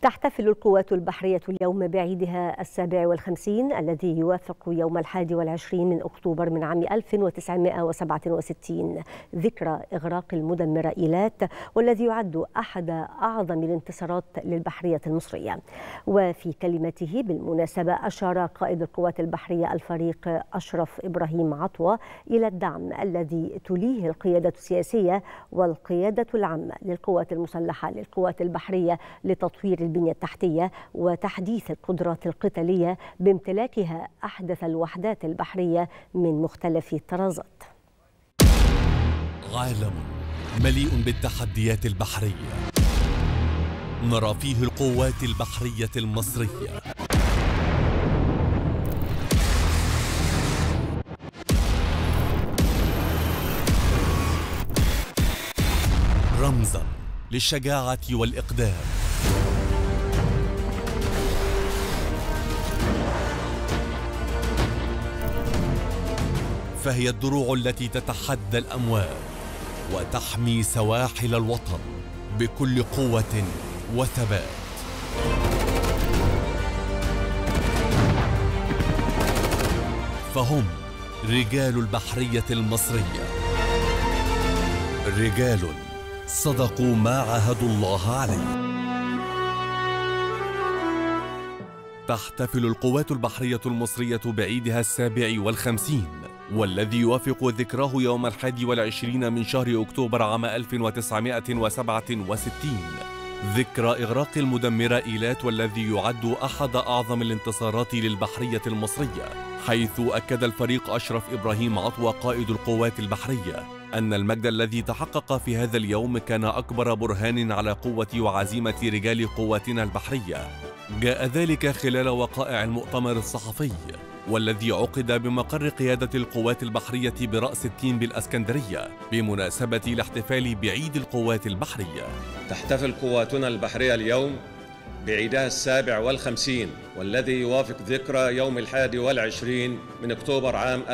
تحتفل القوات البحرية اليوم بعيدها ال57 الذي يوافق يوم 21 من أكتوبر من عام 1967 ذكرى إغراق المدمرة إيلات، والذي يعد أحد أعظم الانتصارات للبحرية المصرية. وفي كلمته بالمناسبة أشار قائد القوات البحرية الفريق أشرف إبراهيم عطوة إلى الدعم الذي تليه القيادة السياسية والقيادة العامة للقوات المسلحة للقوات البحرية لتطوير البنية التحتية وتحديث القدرات القتالية بامتلاكها أحدث الوحدات البحرية من مختلف الطرازات. عالم مليء بالتحديات البحرية نرى فيه القوات البحرية المصرية رمزاً للشجاعة والإقدام، فهي الدروع التي تتحدى الأمواج وتحمي سواحل الوطن بكل قوة وثبات. فهم رجال البحرية المصرية، رجال صدقوا ما عاهدوا الله عليه. تحتفل القوات البحرية المصرية بعيدها ال57 والذي يوافق ذكراه يوم 21 من شهر أكتوبر عام 1967 ذكرى إغراق المدمرة إيلات، والذي يعد أحد أعظم الانتصارات للبحرية المصرية، حيث أكد الفريق أشرف إبراهيم عطوة قائد القوات البحرية أن المجد الذي تحقق في هذا اليوم كان أكبر برهان على قوة وعزيمة رجال قواتنا البحرية. جاء ذلك خلال وقائع المؤتمر الصحفي والذي عقد بمقر قيادة القوات البحرية برأس التين بالإسكندرية بمناسبة الاحتفال بعيد القوات البحرية. تحتفل قواتنا البحرية اليوم بعيدها ال57 والذي يوافق ذكرى يوم 21 من أكتوبر عام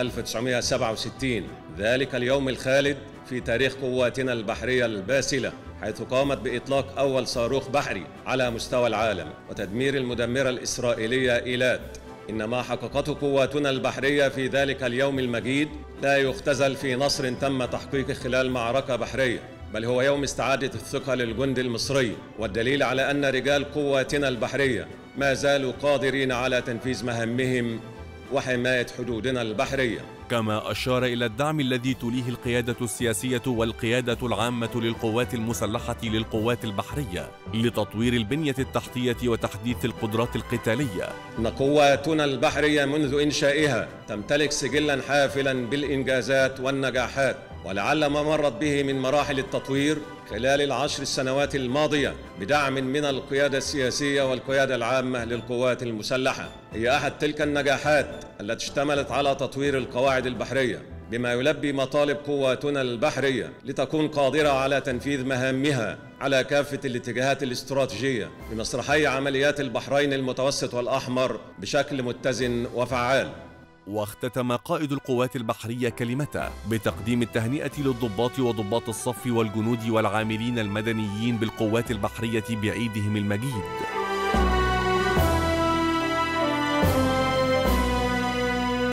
1967، ذلك اليوم الخالد في تاريخ قواتنا البحرية الباسلة، حيث قامت بإطلاق أول صاروخ بحري على مستوى العالم وتدمير المدمرة الإسرائيلية إيلات. إن ما حققته قواتنا البحرية في ذلك اليوم المجيد لا يختزل في نصر تم تحقيقه خلال معركة بحرية، بل هو يوم استعادة الثقة للجند المصري، والدليل على أن رجال قواتنا البحرية ما زالوا قادرين على تنفيذ مهامهم وحماية حدودنا البحرية. كما أشار إلى الدعم الذي تليه القيادة السياسية والقيادة العامة للقوات المسلحة للقوات البحرية لتطوير البنية التحتية وتحديث القدرات القتالية. إن قواتنا البحرية منذ إنشائها تمتلك سجلاً حافلاً بالإنجازات والنجاحات، ولعل ما مرت به من مراحل التطوير خلال ال10 سنوات الماضية بدعم من القيادة السياسية والقيادة العامة للقوات المسلحة هي أحد تلك النجاحات التي اشتملت على تطوير القواعد البحرية بما يلبي مطالب قواتنا البحرية لتكون قادرة على تنفيذ مهامها على كافة الاتجاهات الاستراتيجية بمسرحي عمليات البحرين المتوسط والأحمر بشكل متزن وفعال. واختتم قائد القوات البحرية كلمته بتقديم التهنئة للضباط وضباط الصف والجنود والعاملين المدنيين بالقوات البحرية بعيدهم المجيد.